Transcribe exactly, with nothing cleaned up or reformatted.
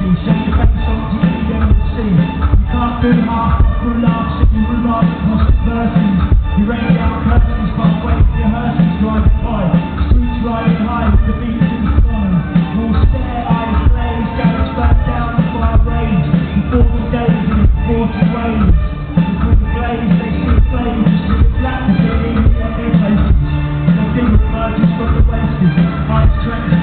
me. Shake your face on T V and the sea. You can't do half, through love, sitting with love, lost verses. You rain down curses, but wait for your hearses, driving by. Streets riding high with the beats in the sky. All stare, eyes blaze, garage burnt down the fire rage. For forty days and forty ways. With the blaze, they see the flames, you see the blackness, they leave it on their faces. The thing emerges from the wasted, eyes trench.